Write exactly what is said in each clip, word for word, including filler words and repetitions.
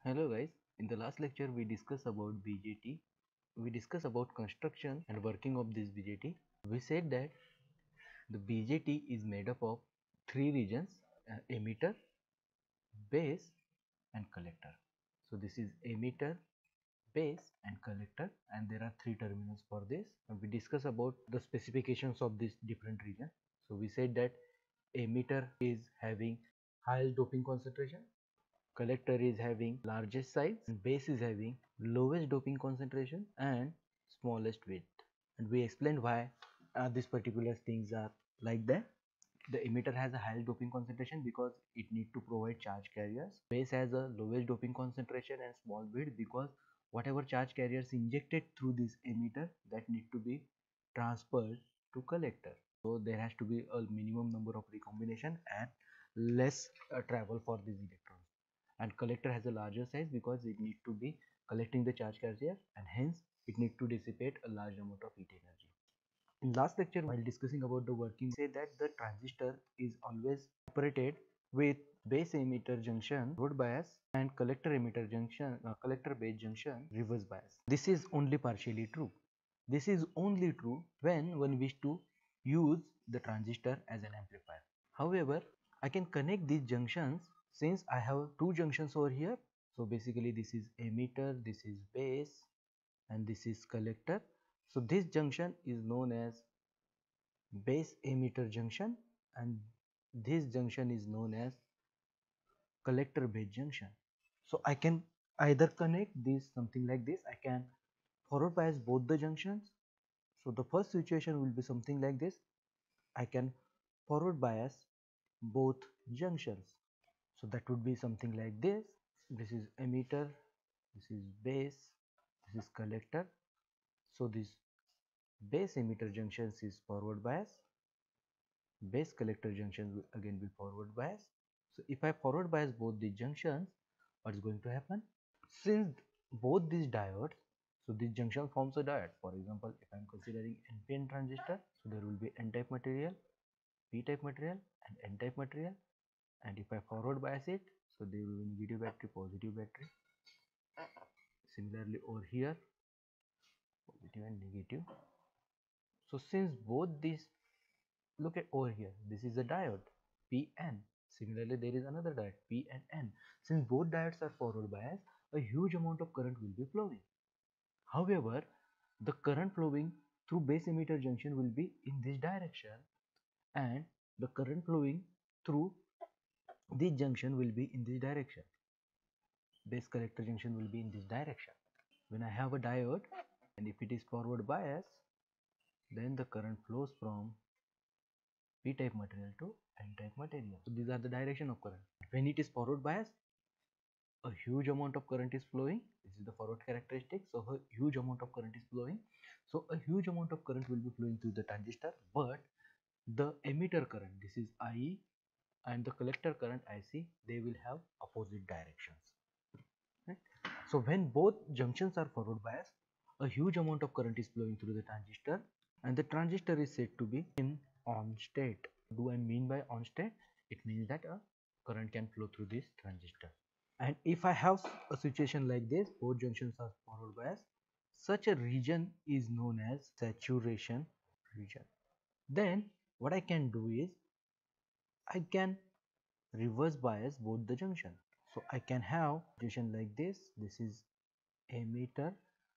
Hello guys, in the last lecture we discussed about B J T. We discussed about construction and working of this B J T. We said that the B J T is made up of three regions, uh, emitter, base and collector. So this is emitter, base and collector, and there are three terminals for this. And we discuss about the specifications of this different region. So we said that emitter is having highest doping concentration, collector is having largest size, and base is having lowest doping concentration and smallest width. And we explained why uh, these particular things are like that. The emitter has a highest doping concentration because it needs to provide charge carriers. Base has a lowest doping concentration and small width because whatever charge carriers injected through this emitter that need to be transferred to collector. So there has to be a minimum number of recombination and less uh, travel for these electrons. And collector has a larger size because it needs to be collecting the charge carrier and hence it needs to dissipate a large amount of heat energy. In last lecture, while discussing about the working, say that the transistor is always operated with base emitter junction forward bias and collector emitter junction uh, collector base junction reverse bias. This is only partially true. This is only true when one wish to use the transistor as an amplifier. However, I can connect these junctions since I have two junctions over here. So basically this is emitter, this is base and this is collector. So this junction is known as base emitter junction and this junction is known as collector base junction. So I can either connect this something like this. I can forward bias both the junctions. So the first situation will be something like this. I can forward bias both junctions. So that would be something like this. This is emitter, this is base, this is collector. So this base emitter junctions is forward bias, base collector junction will again be forward bias. So if I forward bias both the junctions, what is going to happen? Since both these diodes, so this junction forms a diode. For example, if I am considering N P N transistor, so there will be N-type material, P-type material and N-type material. And if I forward bias it, so there will be negative battery, positive battery. Similarly over here, positive and negative. So since both these, look at over here, this is a diode P N. Similarly, there is another diode P and N. Since both diodes are forward biased, a huge amount of current will be flowing. However, the current flowing through base emitter junction will be in this direction and the current flowing through this junction will be in this direction. Base collector junction will be in this direction. When I have a diode and if it is forward bias, then the current flows from P-type material to N-type material. So these are the direction of current. When it is forward bias, a huge amount of current is flowing. This is the forward characteristic. So a huge amount of current is flowing. So a huge amount of current will be flowing through the transistor, but the emitter current, this is I E, and the collector current I C, they will have opposite directions. Right? So when both junctions are forward biased, a huge amount of current is flowing through the transistor and the transistor is said to be in on state. What do I mean by on state? It means that a current can flow through this transistor. And if I have a situation like this, both junctions are forward biased, such a region is known as saturation region. Then what I can do is I can reverse bias both the junction. So I can have situation like this. This is emitter,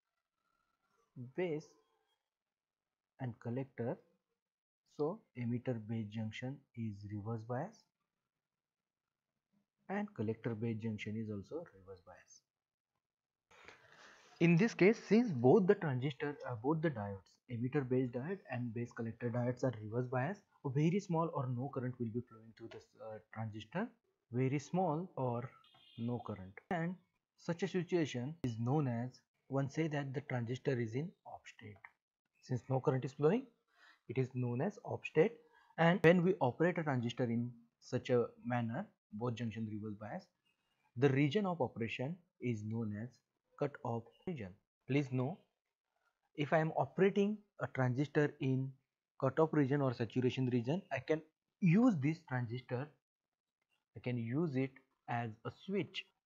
base and collector. So emitter base junction is reverse bias and collector base junction is also reverse bias. In this case, since both the transistor, uh, both the diodes, emitter base diode and base collector diodes are reverse bias, a very small or no current will be flowing through this uh, transistor, very small or no current. And such a situation is known as, one say that the transistor is in off state. Since no current is flowing, it is known as off state. And when we operate a transistor in such a manner, both junction reverse bias, the region of operation is known as cut-off region. Please know, if I am operating a transistor in cut-off region or saturation region, I can use this transistor, I can use it as a switch.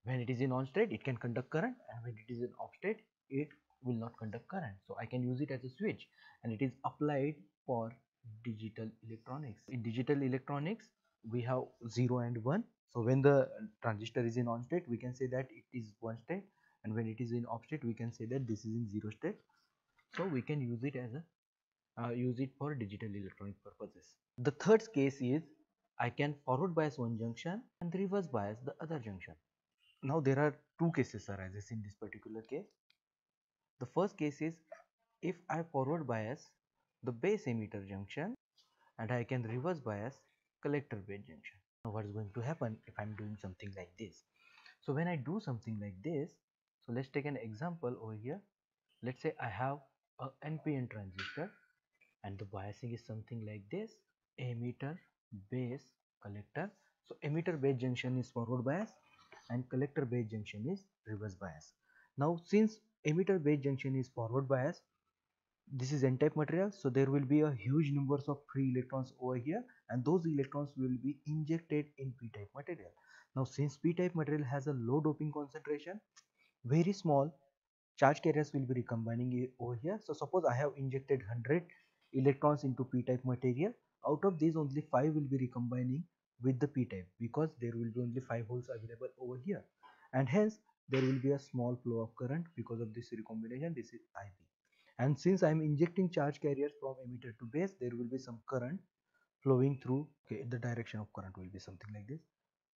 When it is in on state, it can conduct current, and when it is in off state, it will not conduct current. So I can use it as a switch, and it is applied for digital electronics. In digital electronics, we have zero and one. So when the transistor is in on state, we can say that it is one state, and when it is in off state, we can say that this is in zero state. So we can use it as a uh, use it for digital electronic purposes. The third case is I can forward bias one junction and reverse bias the other junction. Now there are two cases arises in this particular case. The first case is if I forward bias the base emitter junction and I can reverse bias collector base junction. Now what is going to happen if I am doing something like this? So when I do something like this, so let's take an example over here. Let's say I have a N P N transistor and the biasing is something like this: emitter, base, collector. So emitter base junction is forward bias and collector base junction is reverse bias. Now since emitter base junction is forward bias, this is n-type material, so there will be a huge numbers of free electrons over here, and those electrons will be injected in p-type material. Now since p-type material has a low doping concentration, very small charge carriers will be recombining over here. So suppose I have injected one hundred electrons into p-type material, out of these only five will be recombining with the p-type, because there will be only five holes available over here, and hence there will be a small flow of current because of this recombination. This is I B, and since I am injecting charge carriers from emitter to base, there will be some current flowing through. Okay, the direction of current will be something like this.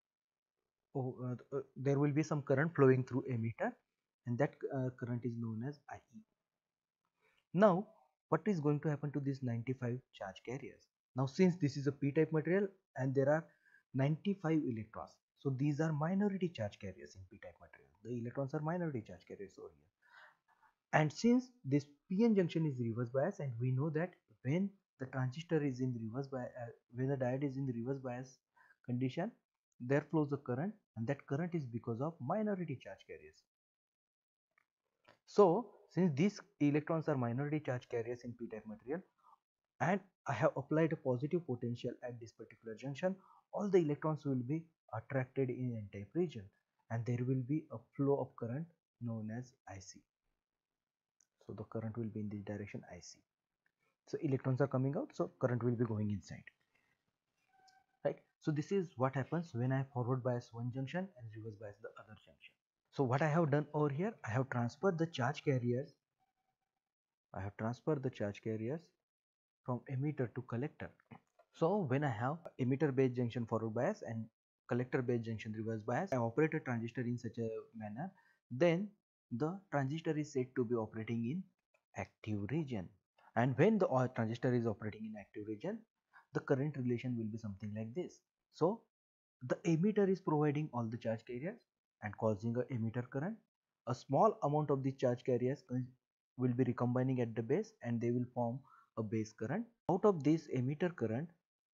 Oh, uh, uh, there will be some current flowing through emitter, and that uh, current is known as I E. Now what is going to happen to these ninety-five charge carriers? Now since this is a p-type material and there are ninety-five electrons, so these are minority charge carriers in p-type material. The electrons are minority charge carriers over here, and since this p n junction is reverse bias, and we know that when the transistor is in reverse bias, uh, when the diode is in the reverse bias condition, there flows a current, and that current is because of minority charge carriers. So since these electrons are minority charge carriers in p-type material, and I have applied a positive potential at this particular junction, all the electrons will be attracted in n-type region, and there will be a flow of current known as I C. So the current will be in this direction, I C. So electrons are coming out, so current will be going inside, right? So this is what happens when I forward bias one junction and reverse bias the other junction. So what I have done over here, I have transferred the charge carriers I have transferred the charge carriers from emitter to collector. So when I have emitter base junction forward bias and collector base junction reverse bias, I operate a transistor in such a manner, then the transistor is said to be operating in active region. And when the transistor is operating in active region, the current relation will be something like this. So the emitter is providing all the charge carriers and causing a emitter current. A small amount of the charge carriers will be recombining at the base, and they will form a base current. Out of this emitter current,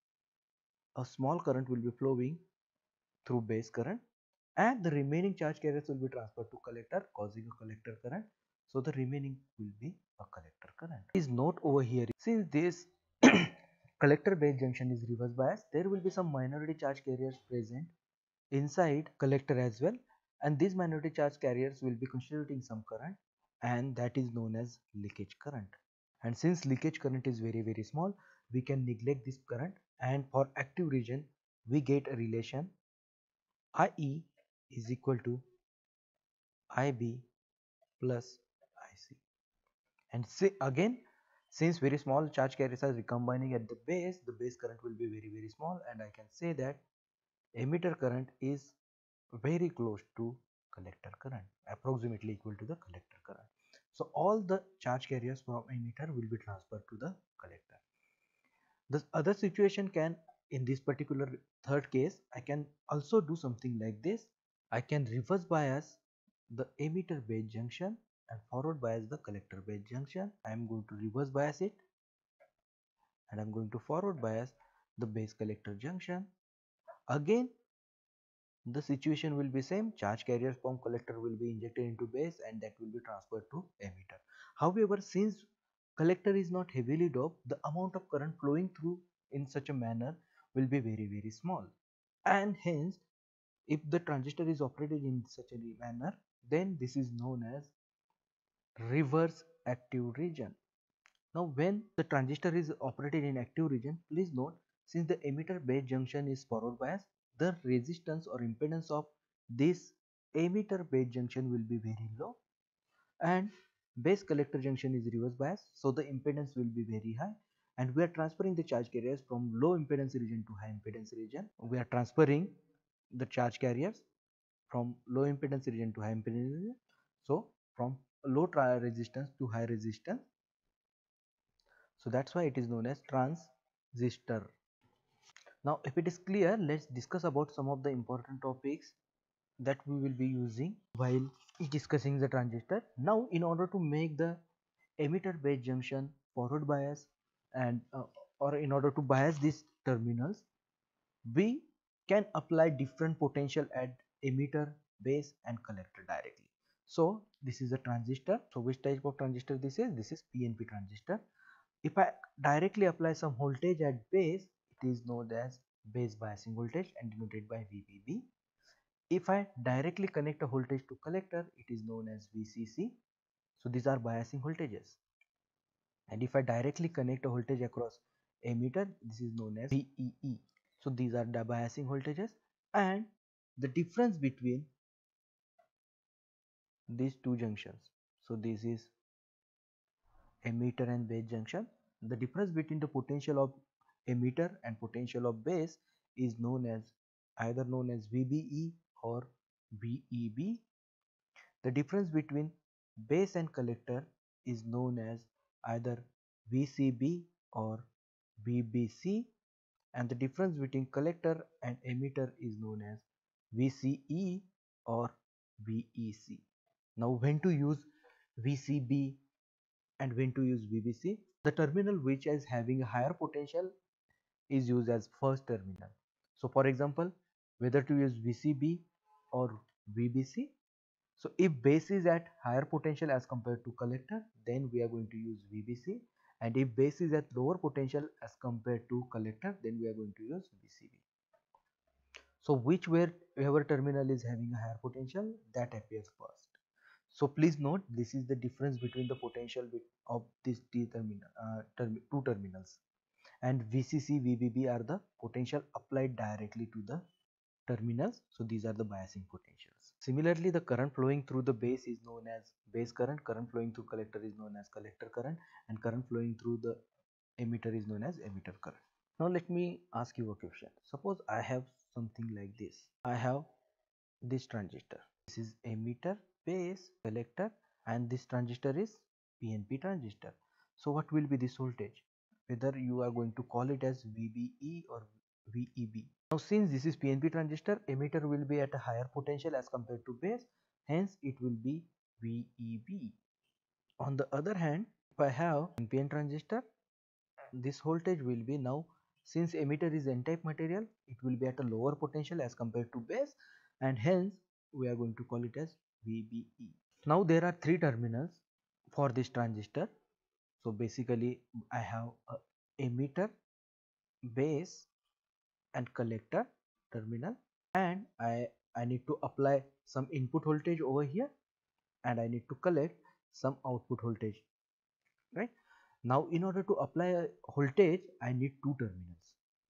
a small current will be flowing through base current, and the remaining charge carriers will be transferred to collector, causing a collector current. So the remaining will be a collector current. Please note over here, since this collector base junction is reverse bias, there will be some minority charge carriers present inside collector as well, and these minority charge carriers will be constituting some current, and that is known as leakage current. And since leakage current is very very small, we can neglect this current, and for active region we get a relation I E is equal to I B plus I C. And say again, since very small charge carriers are recombining at the base, the base current will be very very small, and I can say that emitter current is very close to collector current, approximately equal to the collector current. So all the charge carriers from emitter will be transferred to the collector. The other situation can, in this particular third case, I can also do something like this. I can reverse bias the emitter base junction and forward bias the collector base junction. I am going to reverse bias it, and I am going to forward bias the base collector junction. Again the situation will be same, charge carriers from collector will be injected into base, and that will be transferred to emitter. However, since collector is not heavily doped, the amount of current flowing through in such a manner will be very very small, and hence If the transistor is operated in such a manner, then this is known as reverse active region. Now when the transistor is operated in active region, please note, since the emitter base junction is forward bias, the resistance or impedance of this emitter base junction will be very low, and base collector junction is reverse bias, so the impedance will be very high, and we are transferring the charge carriers from low impedance region to high impedance region. We are transferring the charge carriers from low impedance region to high impedance region, so from low resistance to high resistance. So that's why it is known as transistor. Now if it is clear, let's discuss about some of the important topics that we will be using while discussing the transistor. Now in order to make the emitter base junction forward bias, and uh, or in order to bias these terminals, we can apply different potential at emitter, base and collector directly. So this is a transistor. So which type of transistor this is? This is P N P transistor. If I directly apply some voltage at base, it is known as base biasing voltage and denoted by V B B. If I directly connect a voltage to collector, it is known as V C C. So these are biasing voltages. And if I directly connect a voltage across emitter, this is known as V E E. So these are the biasing voltages, and the difference between these two junctions. So this is emitter and base junction. The difference between the potential of emitter and potential of base is known as either known as V B E or V E B. The difference between base and collector is known as either V C B or V B C, and the difference between collector and emitter is known as V C E or V E C. Now when to use V C B and when to use V B C? The terminal which is having a higher potential is used as first terminal. So for example, whether to use V C B or V B C. So if base is at higher potential as compared to collector, then we are going to use V B C, and if base is at lower potential as compared to collector, then we are going to use V C B. So whichever terminal is having a higher potential, that appears first. So please note, this is the difference between the potential of these terminal, uh, term, two terminals, and V C C, V B B are the potential applied directly to the terminals. So these are the biasing potentials. Similarly, the current flowing through the base is known as base current, current flowing through collector is known as collector current, and current flowing through the emitter is known as emitter current. Now let me ask you a question. Suppose I have something like this. I have this transistor. This is emitter, base, collector, and this transistor is P N P transistor. So what will be this voltage? Whether you are going to call it as V B E or V E B. Now since this is P N P transistor, emitter will be at a higher potential as compared to base, hence it will be V E B. On the other hand, if I have N P N transistor, this voltage will be, now since emitter is n-type material, it will be at a lower potential as compared to base, and hence we are going to call it as V B E. Now there are three terminals for this transistor. So basically I have a emitter, base and collector terminal, and I, I need to apply some input voltage over here, and I need to collect some output voltage, right? Now in order to apply a voltage, I need two terminals,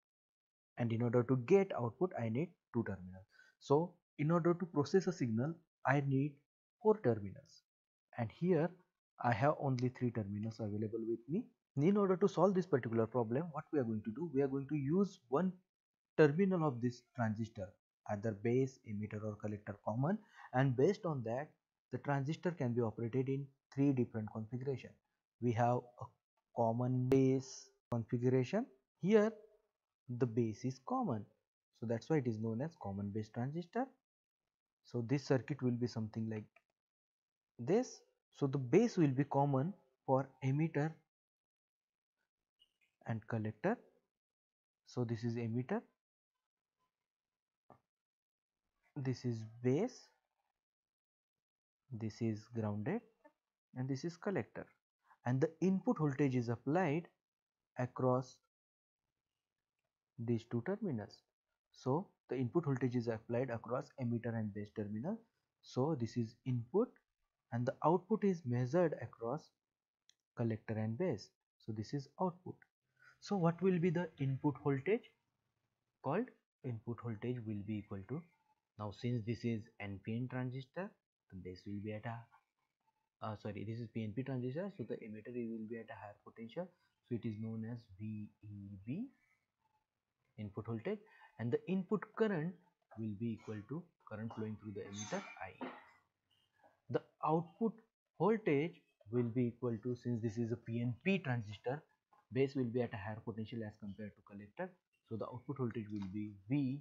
and in order to get output, I need two terminals. So in order to process a signal, I need four terminals, and here I have only three terminals available with me. In order to solve this particular problem, what we are going to do, we are going to use one terminal of this transistor, either base, emitter or collector common, and based on that, the transistor can be operated in three different configuration. We have a common base configuration. Here the base is common, so that's why it is known as common base transistor. So this circuit will be something like this. So the base will be common for emitter and collector. So this is emitter, this is base, this is grounded, and this is collector, and the input voltage is applied across these two terminals. So the input voltage is applied across emitter and base terminal. So this is input, and the output is measured across collector and base. So this is output. So what will be the input voltage? Called input voltage will be equal to, now since this is N P N transistor, the base will be at a uh, sorry this is P N P transistor, so the emitter will be at a higher potential, so it is known as V E B, input voltage, and the input current will be equal to current flowing through the emitter, I. The output voltage will be equal to, since this is a P N P transistor, base will be at a higher potential as compared to collector, so the output voltage will be V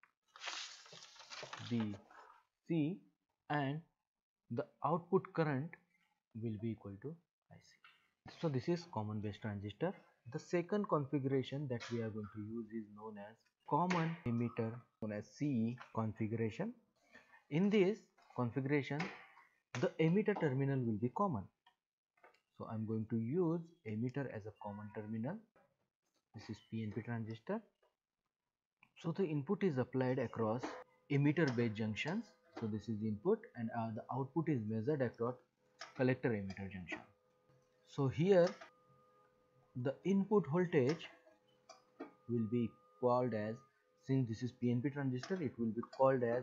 B C, and the output current will be equal to I C. So this is common base transistor. The second configuration that we are going to use is known as common emitter, known as C E configuration. In this configuration, the emitter terminal will be common. So I am going to use emitter as a common terminal. This is P N P transistor. So the input is applied across emitter base junctions. So this is the input, and uh, the output is measured across collector emitter junction. So here the input voltage will be called as, since this is P N P transistor, it will be called as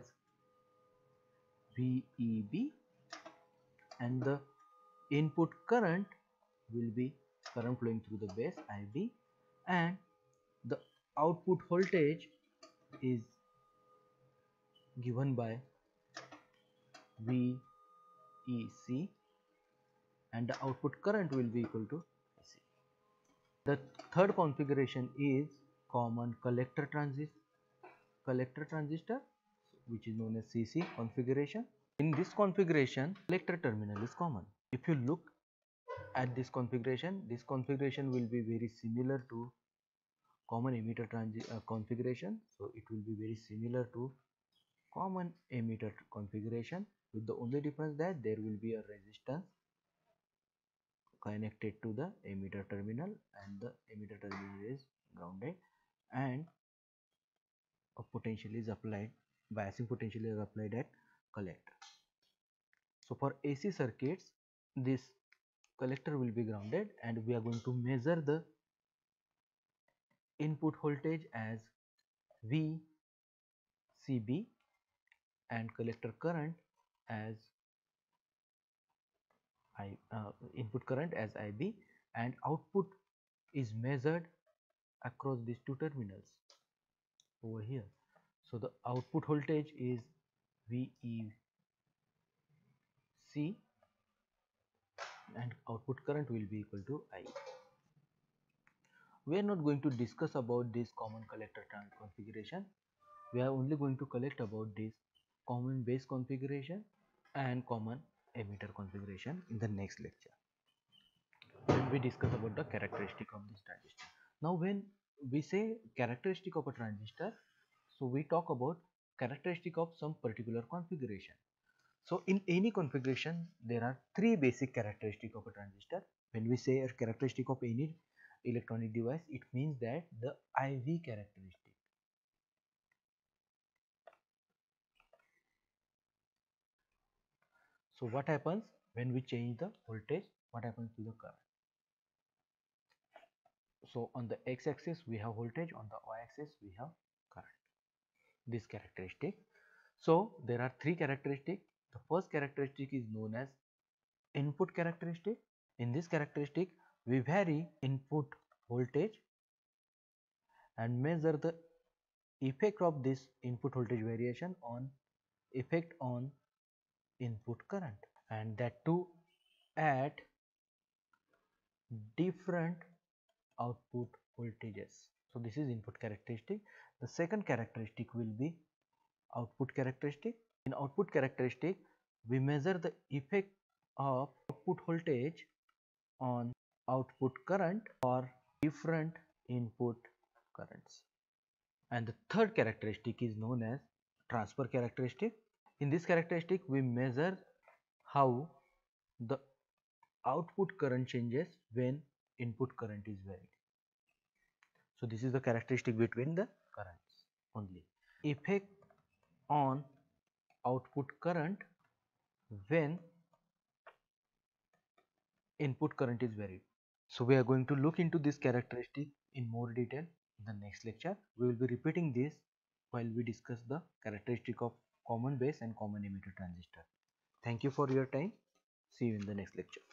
V E B, and the input current will be current flowing through the base, I B, and the output voltage is given by V E C, and the output current will be equal to I C. The third configuration is common collector transistor, collector transistor, which is known as C C configuration. In this configuration, collector terminal is common. If you look at this configuration, this configuration will be very similar to common emitter uh, configuration. So it will be very similar to common emitter configuration, with the only difference that there will be a resistance connected to the emitter terminal, and the emitter terminal is grounded, and a potential is applied, biasing potential is applied at collector. So for A C circuits, this collector will be grounded, and we are going to measure the input voltage as V C B and collector current as I, uh, input current as I B, and output is measured across these two terminals over here. So the output voltage is V E C, and output current will be equal to I. We are not going to discuss about this common collector configuration. We are only going to collect about this common base configuration and common emitter configuration in the next lecture, when we discuss about the characteristic of this transistor. Now when we say characteristic of a transistor, so we talk about characteristic of some particular configuration. So in any configuration, there are three basic characteristics of a transistor. When we say a characteristic of any electronic device, it means that the I V characteristic. So what happens when we change the voltage? What happens to the current? So on the x-axis we have voltage, on the y-axis we have current. This characteristic. So there are three characteristics. The first characteristic is known as input characteristic. In this characteristic, we vary input voltage and measure the effect of this input voltage variation on effect on input current, and that too at different output voltages. So this is input characteristic. The second characteristic will be output characteristic. In output characteristic, we measure the effect of output voltage on output current or different input currents. And the third characteristic is known as transfer characteristic. In this characteristic, we measure how the output current changes when input current is varied. So this is the characteristic between the currents only. effect on output current when input current is varied. So we are going to look into this characteristic in more detail in the next lecture. We will be repeating this while we discuss the characteristic of common base and common emitter transistor. Thank you for your time. See you in the next lecture.